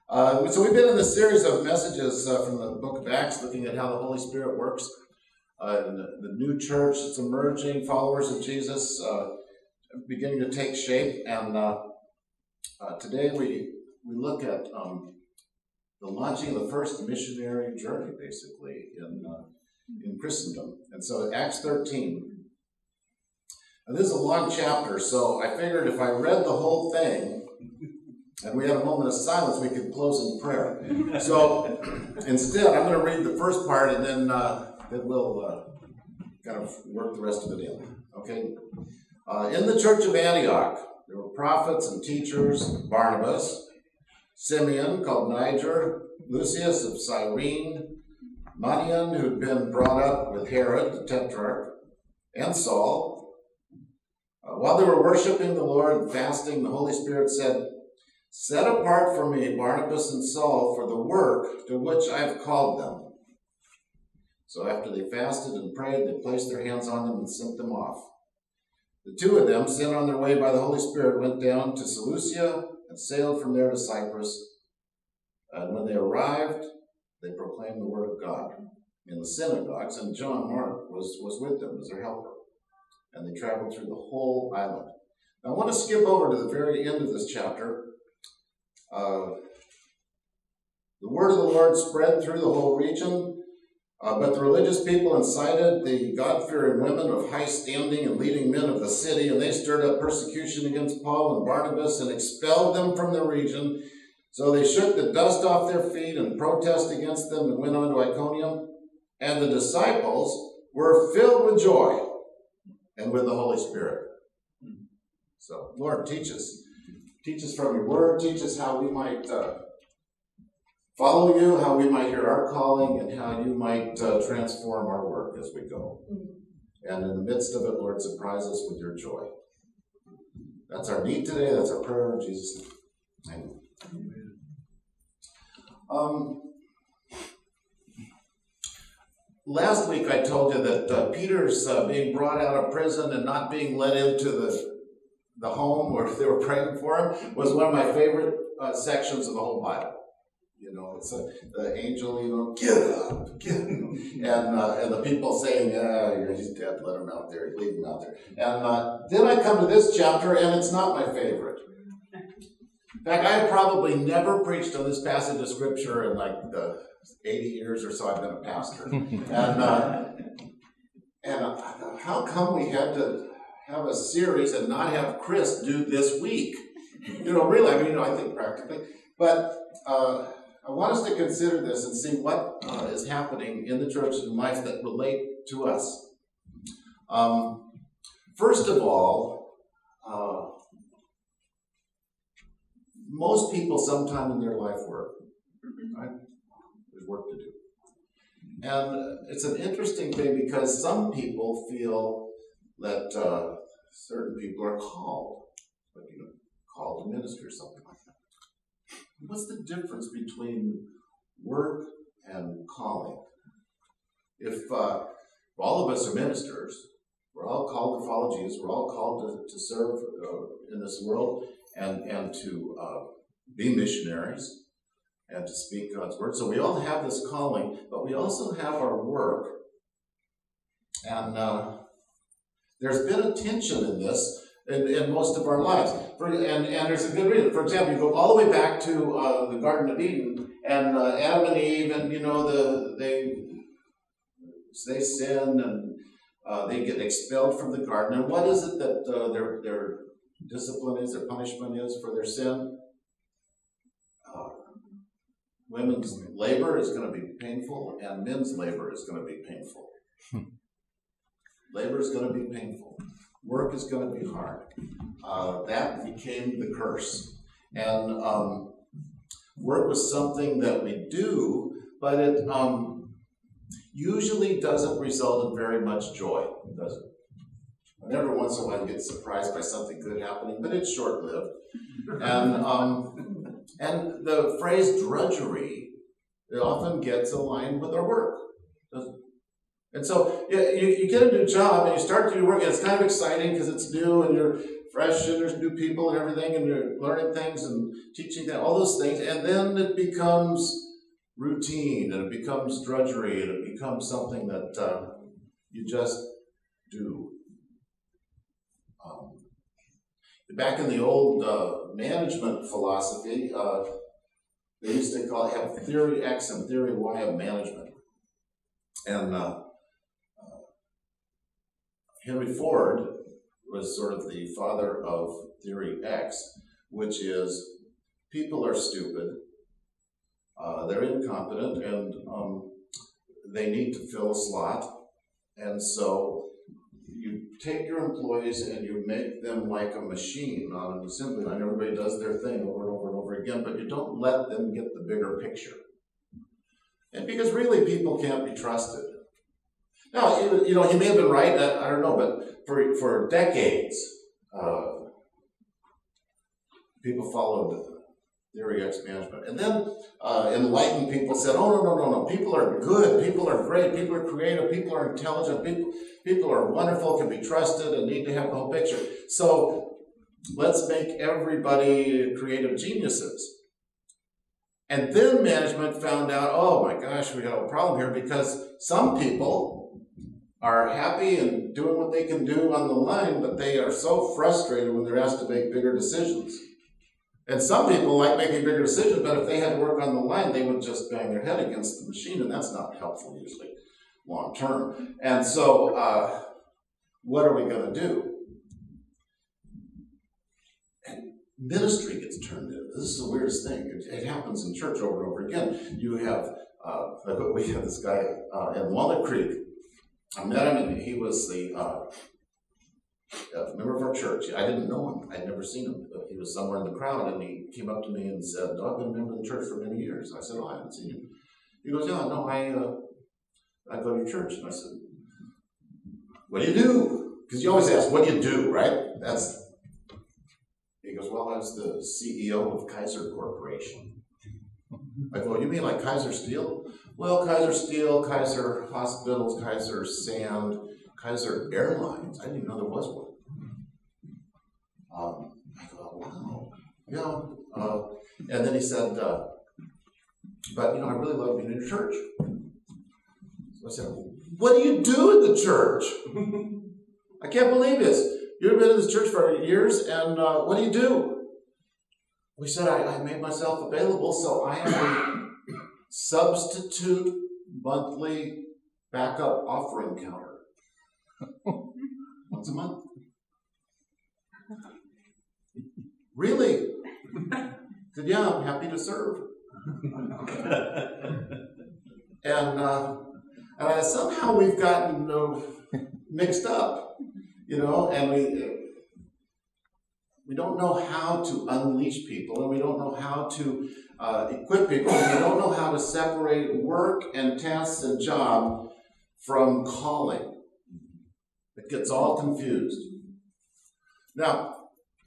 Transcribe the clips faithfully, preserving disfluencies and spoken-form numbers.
Uh, so we've been in this series of messages uh, from the book of Acts, looking at how the Holy Spirit works. Uh, and the, the new church that's emerging, followers of Jesus, uh, beginning to take shape. And uh, uh, today we we look at um, the launching of the first missionary journey, basically, in uh, in Christendom. And so Acts thirteen. And this is a long chapter, so I figured if I read the whole thing, and we had a moment of silence, we could close in prayer. So instead, I'm going to read the first part, and then uh, then we'll uh, kind of work the rest of it in. Okay? Uh, in the church of Antioch, there were prophets and teachers: Barnabas, Simeon, called Niger, Lucius of Cyrene, Manaen, who'd been brought up with Herod, the tetrarch, and Saul. Uh, while they were worshiping the Lord and fasting, the Holy Spirit said, "Set apart for me Barnabas and Saul for the work to which I have called them." So after they fasted and prayed, they placed their hands on them and sent them off. The two of them, sent on their way by the Holy Spirit, went down to Seleucia and sailed from there to Cyprus. And when they arrived, they proclaimed the word of God in the synagogues, and John Mark was, was with them as their helper. And they traveled through the whole island. Now, I want to skip over to the very end of this chapter. Uh, the word of the Lord spread through the whole region, uh, but the religious people incited the God-fearing women of high standing and leading men of the city, and they stirred up persecution against Paul and Barnabas and expelled them from the region. So they shook the dust off their feet and protested against them and went on to Iconium. And the disciples were filled with joy and with the Holy Spirit. So, Lord, teach us. Teach us from your word. Teach us how we might uh, follow you, how we might hear our calling, and how you might uh, transform our work as we go. And in the midst of it, Lord, surprise us with your joy. That's our need today. That's our prayer in Jesus' name. Amen. Um, last week I told you that uh, Peter's uh, being brought out of prison and not being let into the the home where they were praying for him was one of my favorite uh, sections of the whole Bible. You know, it's a, the angel, you know, get up, get up. And, uh, and the people saying, uh, he's dead, let him out there, leave him out there. And uh, then I come to this chapter, and it's not my favorite. In fact, I have probably never preached on this passage of Scripture in like the eighty years or so I've been a pastor. And, uh, and uh, how come we had to have a series and not have Chris do this week? You know, really, I mean, you know, I think practically. But uh, I want us to consider this and see what uh, is happening in the church and life that relate to us. Um, first of all, uh, most people sometime in their life work, right? There's work to do. And it's an interesting thing because some people feel that uh, certain people are called, like, you know, called to minister or something like that. What's the difference between work and calling? If uh, all of us are ministers, we're all called to follow Jesus, we're all called to, to serve uh, in this world and, and to uh, be missionaries and to speak God's word. So we all have this calling, but we also have our work. And uh, there's been a tension in this in, in most of our lives. For, and, and there's a good reason. For example, you go all the way back to uh, the Garden of Eden, and uh, Adam and Eve, and you know, the they they sin, and uh, they get expelled from the garden. And what is it that uh, their their discipline is, their punishment is for their sin? Uh, women's labor is going to be painful, and men's labor is going to be painful. Labor is going to be painful. Work is going to be hard. Uh, that became the curse. And um, work was something that we do, but it um, usually doesn't result in very much joy, does it? And every once in a while you get surprised by something good happening, but it's short-lived. And um, and the phrase drudgery, it often gets aligned with our work, doesn't it? And so you, you get a new job and you start to do work, and it's kind of exciting because it's new and you're fresh and there's new people and everything, and you're learning things and teaching them, all those things, and then it becomes routine, and it becomes drudgery, and it becomes something that uh, you just do. Um, back in the old uh, management philosophy, uh, they used to call it, have theory X and theory Y of management. And uh, uh, Henry Ford was sort of the father of theory X, which is people are stupid, uh, they're incompetent, and um, they need to fill a slot. And so you take your employees and you make them like a machine on an assembly line. Everybody does their thing over and over and over again, but you don't let them get the bigger picture. And because really people can't be trusted. Now, you know, he may have been right, I don't know, but for, for decades, uh, people followed theory X management. And then uh, enlightened people said, oh, no, no, no, no, people are good, people are great, people are creative, people are intelligent, people, people are wonderful, can be trusted, and need to have the whole picture. So let's make everybody creative geniuses. And then management found out, oh my gosh, we have a problem here, because some people are happy and doing what they can do on the line, but they are so frustrated when they're asked to make bigger decisions. And some people like making bigger decisions, but if they had to work on the line, they would just bang their head against the machine, and that's not helpful usually long term. And so, uh, what are we going to do? And ministry gets turned into. This is the weirdest thing. It, it happens in church over and over again. You have, uh, we have this guy uh, in Walnut Creek. I met him, and he was the uh, uh, member of our church. I didn't know him. I'd never seen him. He was somewhere in the crowd, and he came up to me and said, oh, I've been a member of the church for many years. I said, oh, I haven't seen you. He goes, yeah, no, I, uh, I go to your church. And I said, what do you do? Because you always ask, what do you do, right? That's. He goes, well, I was the C E O of Kaiser Corporation. I go, you mean like Kaiser Steel? Well, Kaiser Steel, Kaiser Hospitals, Kaiser Sand, Kaiser Airlines. I didn't even know there was one. Um, I go, wow. Yeah. Uh, and then he said, uh, but, you know, I really love being in your church. So I said, what do you do in the church? I can't believe this. You've been in this church for years, and uh, what do you do? We said, I, I made myself available, so I am a substitute monthly backup offering counter. Once a month. Really? I said, yeah, I'm happy to serve. and uh, and I, somehow we've gotten uh, mixed up, you know, and we we don't know how to unleash people, and we don't know how to uh, equip people, and we don't know how to separate work and tasks and job from calling. It gets all confused. Now,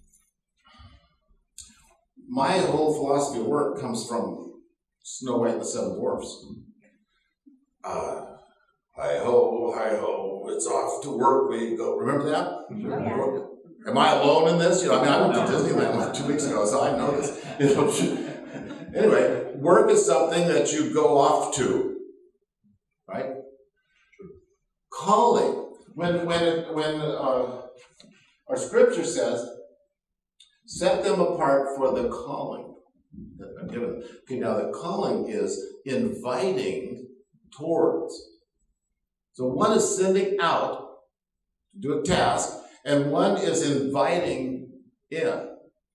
my whole philosophy of work comes from Snow White and the Seven Dwarfs. Uh, hi-ho, hi-ho, it's off to work we go. Remember that? Oh, yeah. Am I alone in this? You know, I mean, I went to Disneyland like two weeks ago, so I know this. You know, anyway, work is something that you go off to, right? Calling. When when it, when uh, our scripture says, set them apart for the calling that I've given. Okay, now the calling is inviting towards. So one is sending out to do a task, and one is inviting in.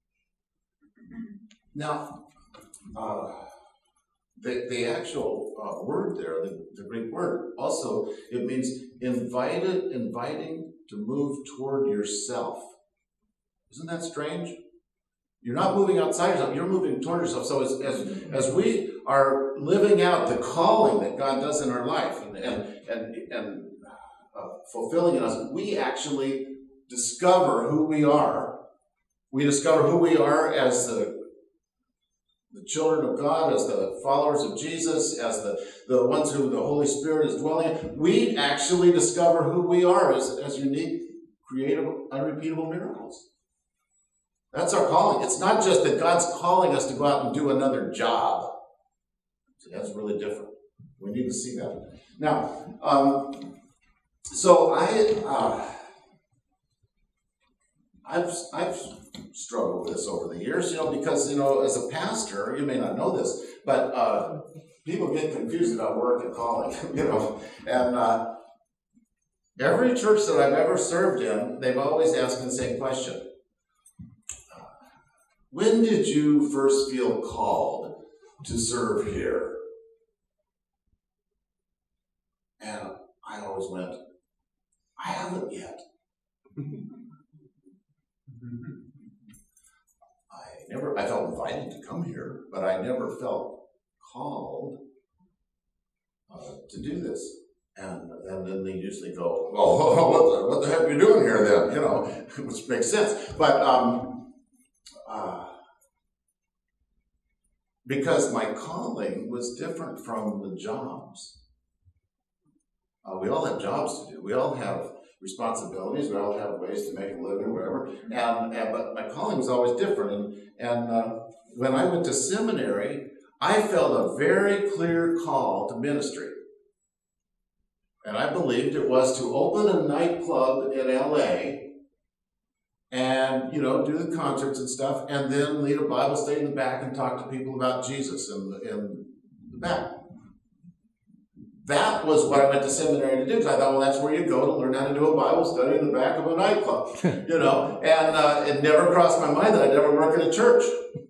Now, uh, the, the actual uh, word there, the, the Greek word, also, it means invited, inviting to move toward yourself. Isn't that strange? You're not moving outside yourself, you're moving toward yourself. So as, as, as we are living out the calling that God does in our life and, and, and, and uh, fulfilling in us, we actually discover who we are. We discover who we are as the, the children of God, as the followers of Jesus, as the, the ones who the Holy Spirit is dwelling in. We actually discover who we are as, as unique, creative, unrepeatable miracles. That's our calling. It's not just that God's calling us to go out and do another job. See, that's really different. We need to see that. Now, um, so I, uh, I've I've struggled with this over the years, you know, because, you know, as a pastor, you may not know this, but uh, people get confused about work and calling, you know, and uh, every church that I've ever served in, they've always asked me the same question. When did you first feel called to serve here? And I always went, I haven't yet. I never, I felt invited to come here, but I never felt called uh, to do this. And, and then they usually go, well, what the, what the heck are you doing here then? You know, which makes sense. But, um, Uh, because my calling was different from the jobs. Uh, we all have jobs to do. We all have responsibilities. We all have ways to make a living, whatever. And, and but my calling was always different. And, and uh, when I went to seminary, I felt a very clear call to ministry. And I believed it was to open a nightclub in L A and, you know, do the concerts and stuff, and then lead a Bible study in the back and talk to people about Jesus in the, in the back. That was what I went to seminary to do, because I thought, well, that's where you go to learn how to do a Bible study in the back of a nightclub, you know. And uh, it never crossed my mind that I'd ever work in a church.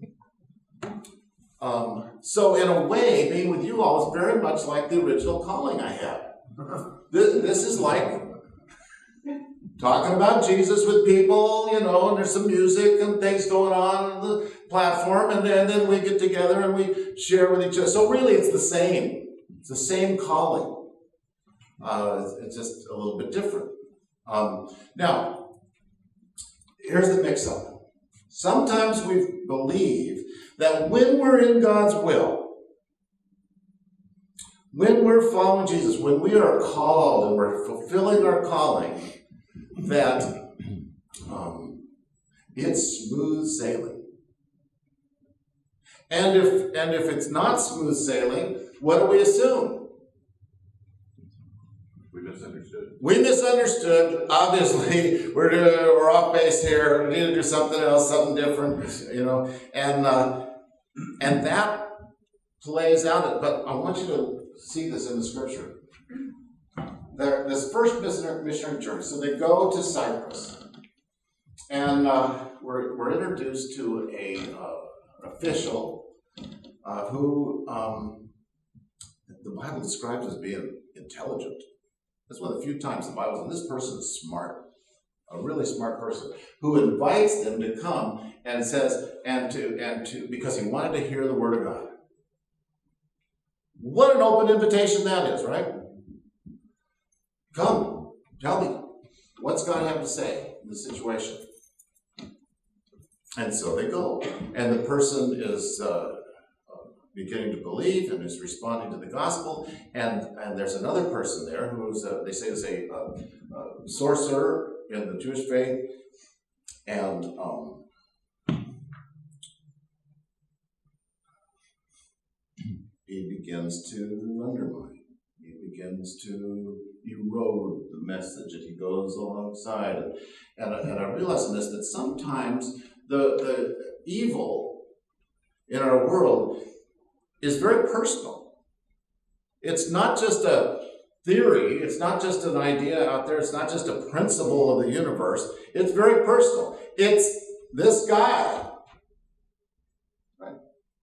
Um, so in a way, being with you all is very much like the original calling I had. This, this is like talking about Jesus with people, you know, and there's some music and things going on on the platform, and then, and then we get together and we share with each other. So really, it's the same. It's the same calling. Uh, it's just a little bit different. Um, now, here's the mix-up. Sometimes we believe that when we're in God's will, when we're following Jesus, when we are called and we're fulfilling our calling, that um, it's smooth sailing. And if and if it's not smooth sailing, what do we assume? We misunderstood. We misunderstood. Obviously, we're to, we're off base here. We need to do something else, something different, you know. And uh, and that plays out. But I want you to see this in the scripture. There, this first missionary, missionary journey. So they go to Cyprus, and uh, we're we're introduced to a uh, official uh, who um, the Bible describes as being intelligent. That's one of the few times the Bible says this person is smart, a really smart person, who invites them to come and says, and to, and to, because he wanted to hear the word of God. What an open invitation that is, right? Come, tell me, what's God have to say in this situation? And so they go, and the person is uh, beginning to believe and is responding to the gospel, and, and there's another person there who's, a, they say is a, a, a sorcerer in the Jewish faith, and um, he begins to undermine, he begins to erode the message, and he goes alongside, and, and, and I realize in this that sometimes the, the evil in our world is very personal. It's not just a theory, it's not just an idea out there, it's not just a principle of the universe, it's very personal. It's this guy, right?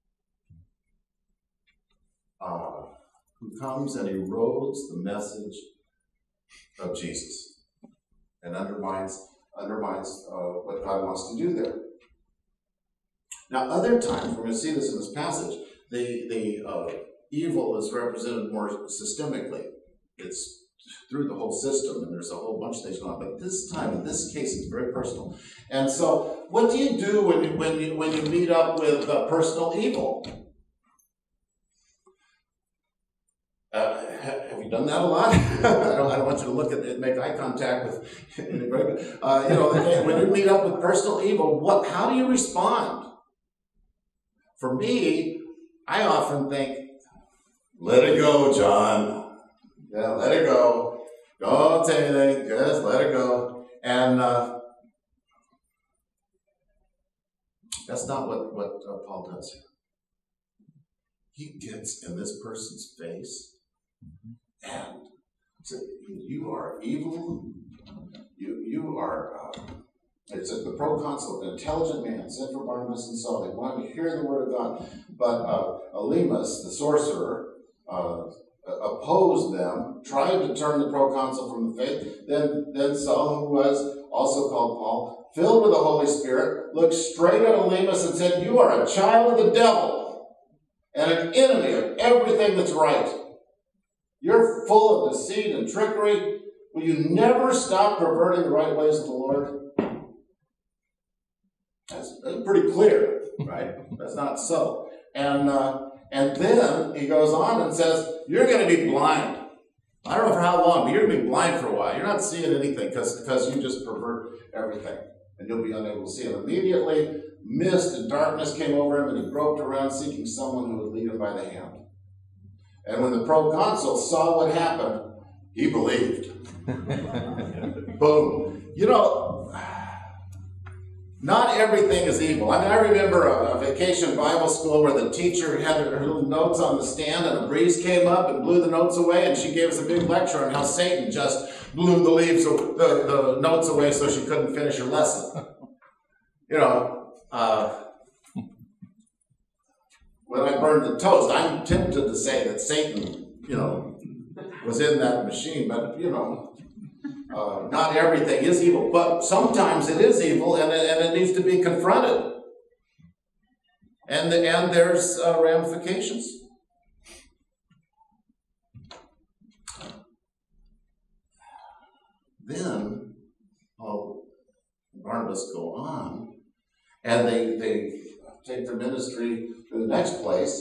Uh, who comes and erodes the message of Jesus and undermines, undermines uh, what God wants to do there. Now, other times, we're going to see this in this passage, the, the uh, evil is represented more systemically. It's through the whole system, and there's a whole bunch of things going on. But this time, in this case, it's very personal. And so, what do you do when you, when you, when you meet up with uh, personal evil? Uh, have you done that a lot? I, don't, I don't want you to to look at it, make eye contact with anybody. Uh, you know, when you meet up with personal evil, what? How do you respond? For me, I often think, let it go, John. Yeah, let it go. Don't say anything. Just let it go. And uh, that's not what, what uh, Paul does here. He gets in this person's face and says, you are evil. You, you are... Uh, It's a, the proconsul, an intelligent man, sent for Barnabas and Saul. They wanted to hear the word of God. But uh, Elymas, the sorcerer, uh, opposed them, tried to turn the proconsul from the faith. Then, then Saul, who was also called Paul, filled with the Holy Spirit, looked straight at Elymas and said, you are a child of the devil and an enemy of everything that's right. You're full of deceit and trickery. Will you never stop perverting the right ways of the Lord? That's, that's pretty clear, right? That's not subtle. And uh, and then he goes on and says, you're going to be blind. I don't know for how long, but you're going to be blind for a while. You're not seeing anything because because you just pervert everything. And you'll be unable to see. And immediately, mist and darkness came over him, and he groped around seeking someone who would lead him by the hand. And when the proconsul saw what happened, he believed. Boom. You know... Not everything is evil. I mean, I remember a, a vacation Bible school where the teacher had her, her little notes on the stand and a breeze came up and blew the notes away, and she gave us a big lecture on how Satan just blew the leaves, the, the notes away so she couldn't finish her lesson. You know, uh, when I burned the toast, I'm tempted to say that Satan, you know, was in that machine, but, you know, Uh, not everything is evil, but sometimes it is evil, and it, and it needs to be confronted. And, the, and there's uh, ramifications. Then, Paul and Barnabas go on, and they, they take their ministry to the next place,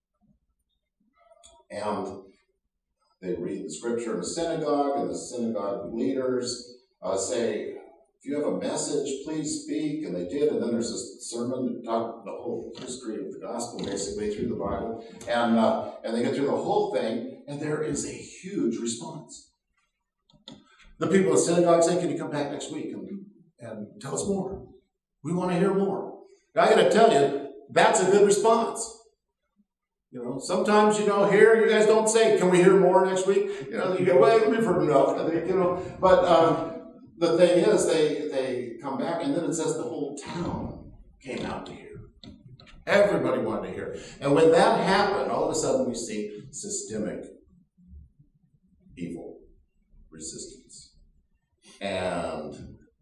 and they read the scripture in the synagogue, and the synagogue leaders uh, say, if you have a message, please speak. And they did. And then there's this sermon that talked the whole history of the gospel, basically, through the Bible. And, uh, and they get through the whole thing, and there is a huge response. The people in the synagogue say, can you come back next week and, and tell us more? We want to hear more. Now, I got to tell you, that's a good response. You know, sometimes, you know, here you guys don't say, can we hear more next week? You know, you go, well, we've heard enough. You know, but um, the thing is, they they come back, and then it says the whole town came out to hear. Everybody wanted to hear. And when that happened, all of a sudden we see systemic evil resistance. And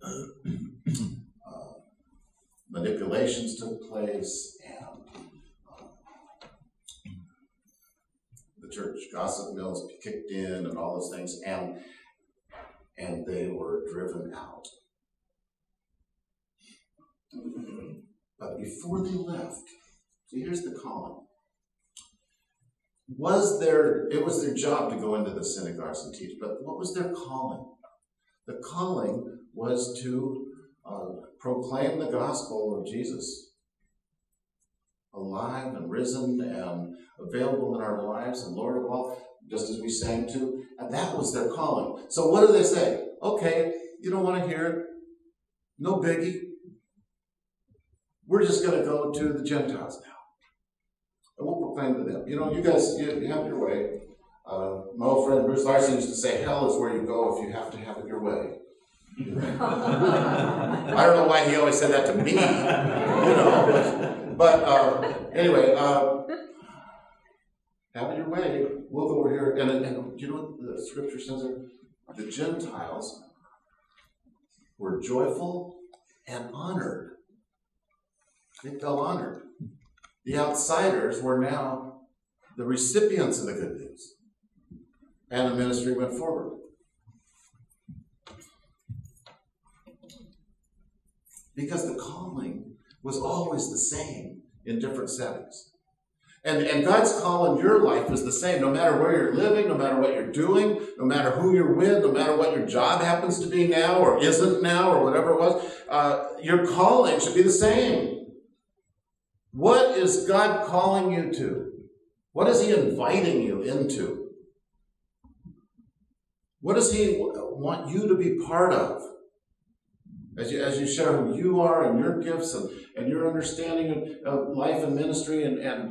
uh, manipulations took place, and the church gossip mills kicked in and all those things, and and they were driven out. But before they left, see, here's the calling. Was their, it was their job to go into the synagogues and teach, but what was their calling? The calling was to uh, proclaim the gospel of Jesus, alive and risen and available in our lives and Lord of all, just as we sang to, and that was their calling. So what do they say? Okay, you don't want to hear it? No biggie. We're just going to go to the Gentiles now. And we'll proclaim to them. You know, you guys, you, you have your way. Uh, my old friend Bruce Larson used to say, hell is where you go if you have to have it your way. I don't know why he always said that to me, you know. But uh, anyway, uh, have it your way. We'll go over here. And, and you know what the scripture says there? The Gentiles were joyful and honored. They felt honored. The outsiders were now the recipients of the good news. And the ministry went forward. Because the calling was always the same in different settings. And, and God's call in your life is the same, no matter where you're living, no matter what you're doing, no matter who you're with, no matter what your job happens to be now or isn't now or whatever it was, uh, your calling should be the same. What is God calling you to? What is he inviting you into? What does he want you to be part of? As you, as you share who you are and your gifts and, and your understanding of, of life and ministry and, and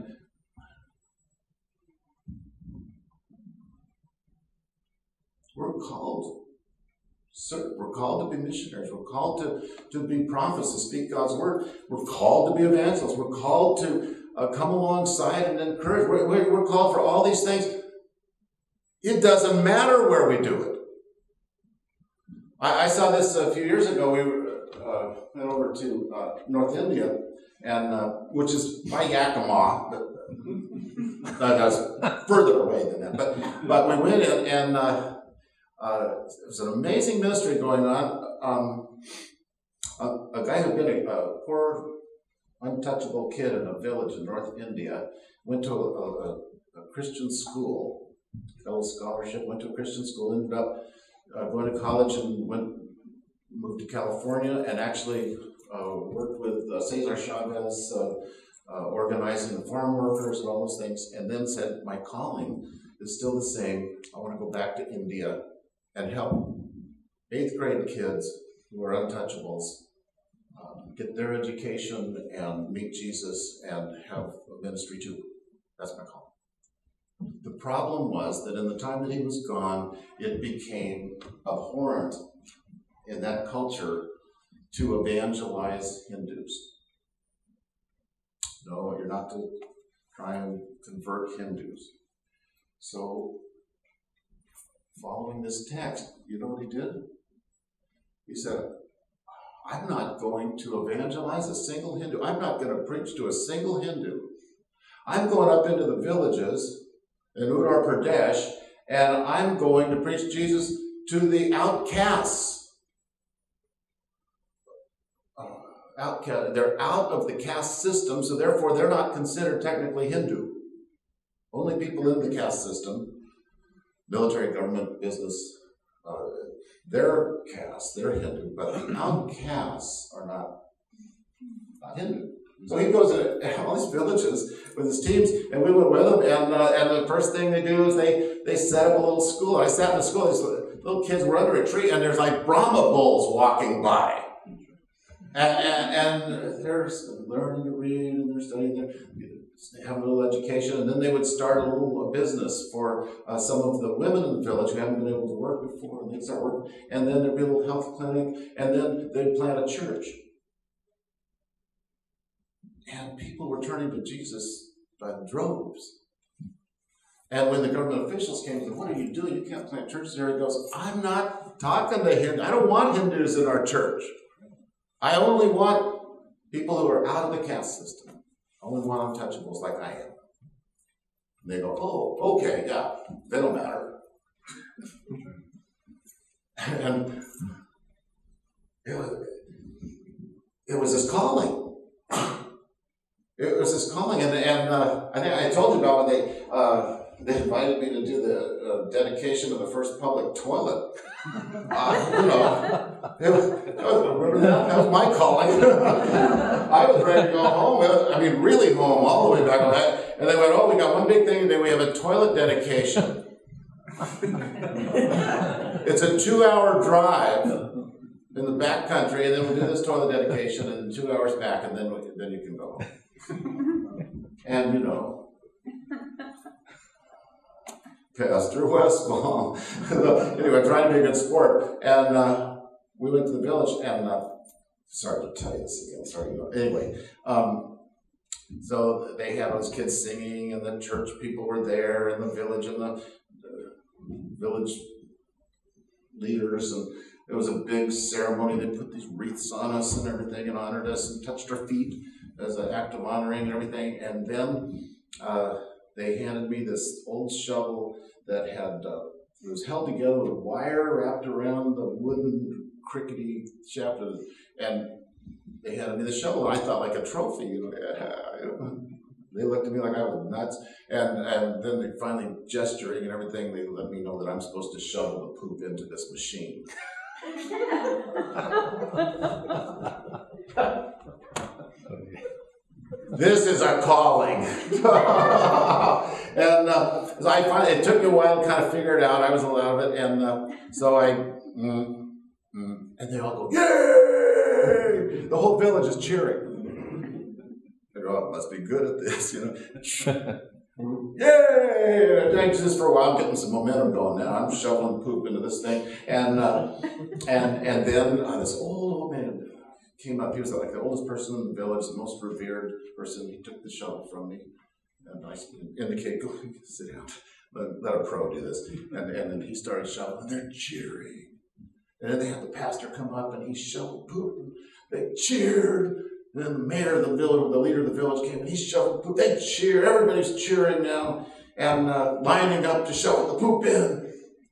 we're called. We're called to be missionaries. We're called to, to be prophets, to speak God's word. We're called to be evangelists. We're called to uh, come alongside and encourage. We're, we're called for all these things. It doesn't matter where we do it. I, I saw this a few years ago. We were, uh, went over to uh, North India, and uh, which is by Yakima, but uh, that's further away than that. But but we went in, and uh, uh, it was an amazing ministry going on. Um, a, a guy who'd been a, a poor, untouchable kid in a village in North India went to a, a, a Christian school, fell scholarship, went to a Christian school, ended up uh, going to college and went moved to California and actually uh, worked with uh, Cesar Chavez, uh, uh, organizing the farm workers and all those things, and then said, my calling is still the same. I want to go back to India and help eighth grade kids who are untouchables uh, get their education and meet Jesus and have a ministry too. That's my calling. The problem was that in the time that he was gone, it became abhorrent in that culture to evangelize Hindus. No, you're not to try and convert Hindus. So, following this text, you know what he did? He said, I'm not going to evangelize a single Hindu. I'm not going to preach to a single Hindu. I'm going up into the villages in Uttar Pradesh, and I'm going to preach Jesus to the outcasts. Outcast, they're out of the caste system, so therefore they're not considered technically Hindu. Only people in the caste system, military, government, business, uh, they're caste, they're Hindu, but the outcasts are not, not Hindu. So he goes to all these villages with his teams, and we went with him, and uh, and the first thing they do is they, they set up a little school. I sat in the school, these little kids were under a tree, and there's like Brahma bulls walking by. And, and, and they're learning to read, and they're studying, they have a little education, and then they would start a little a business for uh, some of the women in the village who haven't been able to work before, and they'd start working, and then there'd be a little health clinic, and then they'd plant a church. And people were turning to Jesus by the droves. And when the government officials came to them, what are you doing? You can't plant churches here. He goes, I'm not talking to Hindus. I don't want Hindus in our church. I only want people who are out of the caste system. I only want untouchables like I am. And they go, oh, okay, yeah, they don't matter. And it was, it was his calling. It was his calling. And, and uh, I think I told you about when they, uh, they invited me to do the uh, dedication of the first public toilet. Uh, you know, it was, it was, that was my calling. I was ready to go home. I mean, really home, all the way back. And they went, oh, we got one big thing today. We have a toilet dedication. It's a two-hour drive in the back country, and then we'll do this toilet dedication, and two hours back, and then we, then you can go home. And, you know, Pastor Westfall. Anyway, trying to be a good sport. And uh, we went to the village, and uh, sorry to tell you this again, sorry. You know. Anyway, um, so they had those kids singing, and the church people were there, and the village, and the, the village leaders, and it was a big ceremony. They put these wreaths on us and everything, and honored us, and touched our feet as an act of honoring and everything. And then uh, they handed me this old shovel that had, uh, it was held together with wire wrapped around the wooden crickety shaft, and they handed me the shovel, and I thought like a trophy, you know. They looked at me like I was nuts. And, and then they finally gesturing and everything, they let me know that I'm supposed to shovel the poop into this machine. This is a calling. And uh, I finally, it took me a while to kind of figure it out. I was allowed it. And uh, so I, mm, mm, and they all go, yay! The whole village is cheering. I go, oh, I must be good at this, you know. Yay! I drank this for a while, getting some momentum going now. I'm shoveling poop into this thing. And uh, and and then uh, this old, old man came up. He was like the oldest person in the village, the most revered person. He took the shovel from me. And I indicated, go sit down. Let, let a pro do this. And, and then he started shoveling, and they're cheering. And then they had the pastor come up, and he shoveled poop. And they cheered. And then the mayor of the village, the leader of the village came, and he shoveled poop. They cheer. Everybody's cheering now and uh, lining up to shovel the poop in.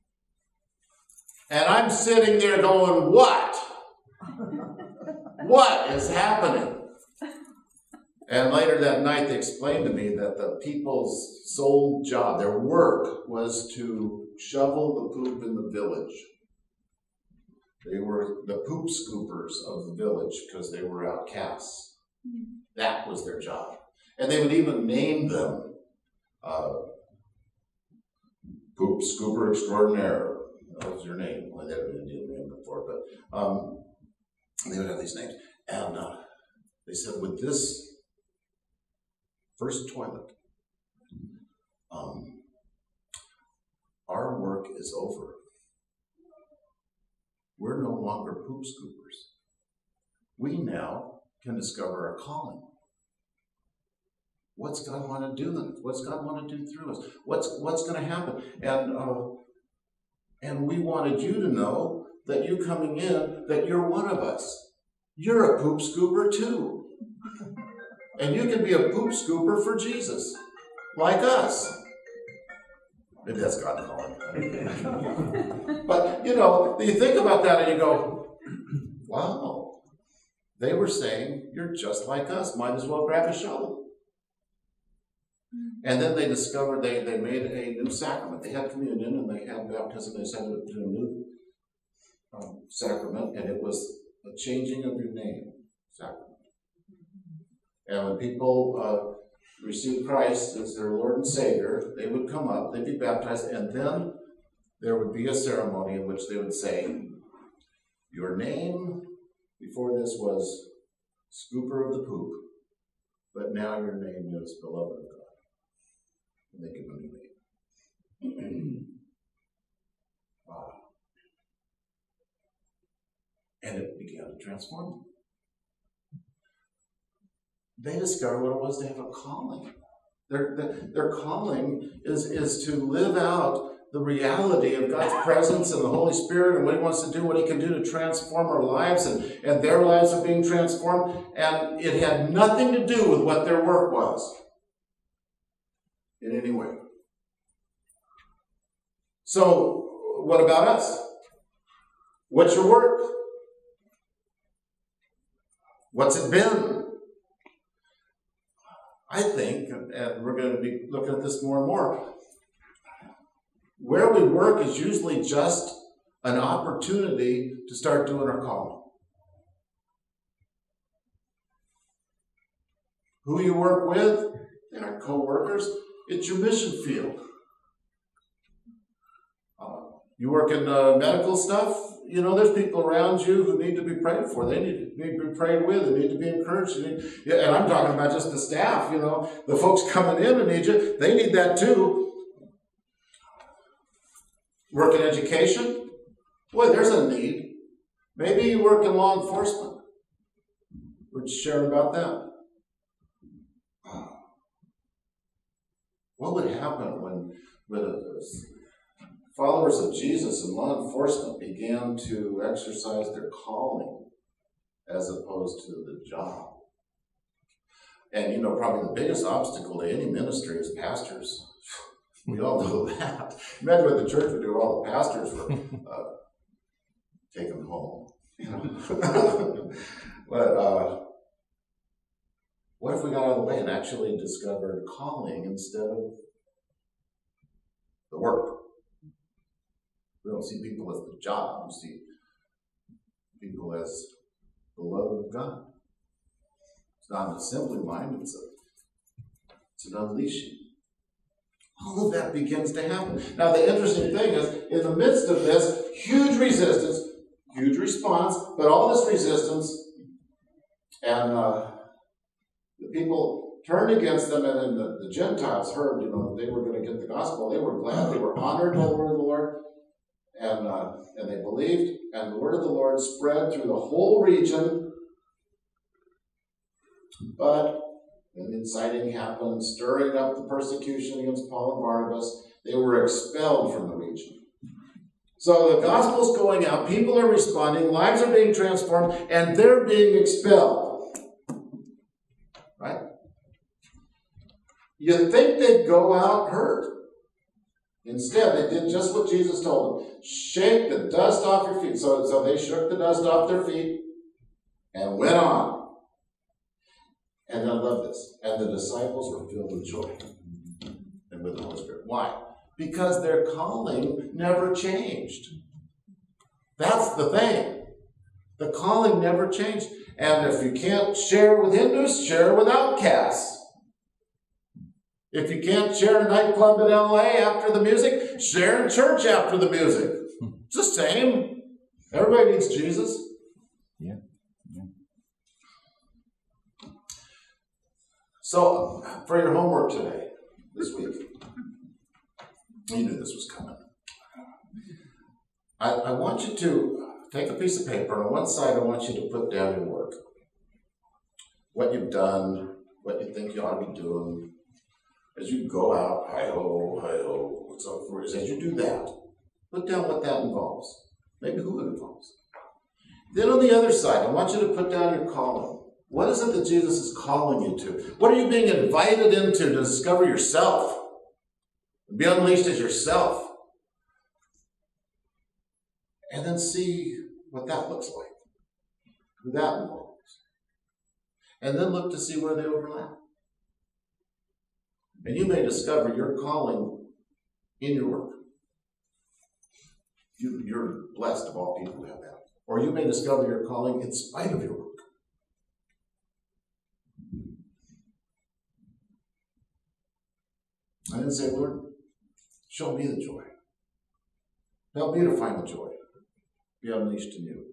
And I'm sitting there going, what? What is happening? And later that night, they explained to me that the people's sole job, their work, was to shovel the poop in the village. They were the poop scoopers of the village because they were outcasts. That was their job. And they would even name them uh, Poop Scooper Extraordinaire. That was your name. Well, they didn't do a name before, but um, they would have these names. And uh, they said, with this first toilet, um, our work is over. We're no longer poop scoopers. We now can discover our calling. What's God want to do in us? What's God want to do through us? What's what's going to happen? And uh, and we wanted you to know that you coming in, that you're one of us. You're a poop scooper too. And you can be a poop scooper for Jesus, like us. Maybe that's God calling. But, you know, you think about that and you go, wow, they were saying, you're just like us. Might as well grab a shovel. And then they discovered they, they made a new sacrament. They had communion and they had baptism. They sent it to a new um, sacrament, and it was a changing of your name sacrament. And when people uh, received Christ as their Lord and Savior, they would come up, they'd be baptized, and then there would be a ceremony in which they would say, your name before this was Scooper of the Poop, but now your name is Beloved of God. And they give them a new name. Wow. And it began to transform them. They discovered what it was to have a calling. Their, their, their calling is, is to live out the reality of God's presence and the Holy Spirit and what He wants to do, what He can do to transform our lives, and, and their lives are being transformed. And it had nothing to do with what their work was in any way. So, what about us? What's your work? What's it been? I think, and we're going to be looking at this more and more, where we work is usually just an opportunity to start doing our calling. Who you work with, they are co-workers. It's your mission field. Uh, you work in uh, medical stuff, you know, there's people around you who need to be prayed for. They need, need to be prayed with. They need to be encouraged. Need, yeah, and I'm talking about just the staff, you know. The folks coming in and need you, they need that too. Work in education? Boy, there's a need. Maybe you work in law enforcement. We're sharing about that. What would happen when, when followers of Jesus in law enforcement began to exercise their calling as opposed to the job? And, you know, probably the biggest obstacle to any ministry is pastors. We all know that. Imagine what the church would do if all the pastors were uh, taken home. You know? But uh, What if we got out of the way and actually discovered calling instead of the work? We don't see people as the job. We see people as the love of God. It's not an assembly line. It's, a, it's an unleashing. All of that begins to happen. Now, the interesting thing is, in the midst of this, huge resistance, huge response, but all this resistance, and uh, the people turned against them, and then the, the Gentiles heard, you know, they were going to get the gospel. They were glad. They were honored by the word of the Lord, and uh, and they believed, and the word of the Lord spread through the whole region. But when inciting happened, stirring up the persecution against Paul and Barnabas, they were expelled from the region. So the gospel's going out, people are responding, lives are being transformed, and they're being expelled. Right? You'd think they'd go out hurt. Instead, they did just what Jesus told them. Shake the dust off your feet. So, so they shook the dust off their feet and went on. And I love this. And the disciples were filled with joy and with the Holy Spirit. Why? Because their calling never changed. That's the thing. The calling never changed. And if you can't share with Hindus, share with outcasts. If you can't share in a nightclub in L A after the music, share in church after the music. It's the same. Everybody needs Jesus. Yeah. yeah. So, for your homework today, this week, you knew this was coming. I, I want you to take a piece of paper, and on one side I want you to put down your work. What you've done, what you think you ought to be doing. As you go out, hi-ho, hi-ho, what's up for it? As you do that, put down what that involves. Maybe who it involves. Then on the other side, I want you to put down your calling. What is it that Jesus is calling you to? What are you being invited into to discover yourself? Be unleashed as yourself. And then see what that looks like. Who that involves. And then look to see where they overlap. And you may discover your calling in your work. You, you're blessed of all people who have that. Or you may discover your calling in spite of your work. I didn't say, Lord, show me the joy. Help me to find the joy. Be unleashed in you.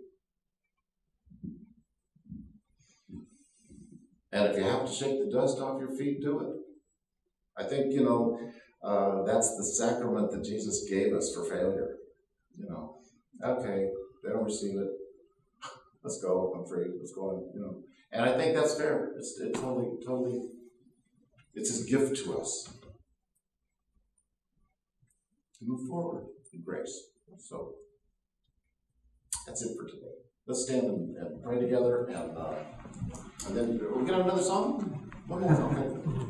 And if you have to shake the dust off your feet, do it. I think, you know, uh, that's the sacrament that Jesus gave us for failure. You know, okay, they don't receive it. Let's go. I'm free. Let's go on. You know, and I think that's fair. It's, it's totally, totally. It's His gift to us to move forward in grace. So that's it for today. Let's stand and, and pray together, and uh, and then we get another song. One more. Okay.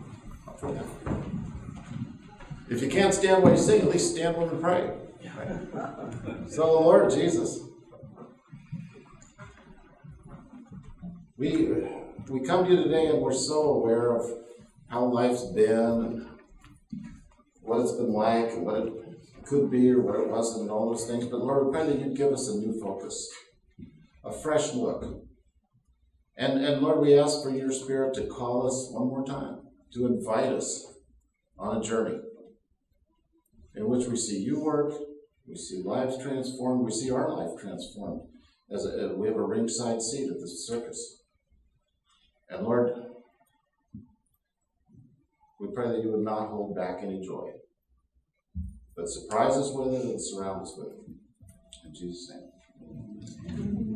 If you can't stand while you sing, at least stand when you pray. Right? So, Lord Jesus, we we come to you today, and we're so aware of how life's been, and what it's been like, and what it could be, or what it wasn't, and all those things. But Lord, we pray that you'd give us a new focus, a fresh look. And, and Lord, we ask for your Spirit to call us one more time, to invite us on a journey in which we see you work, we see lives transformed, we see our life transformed. As a, we have a ringside seat at this circus. And Lord, we pray that you would not hold back any joy, but surprise us with it and surround us with it. In Jesus' name.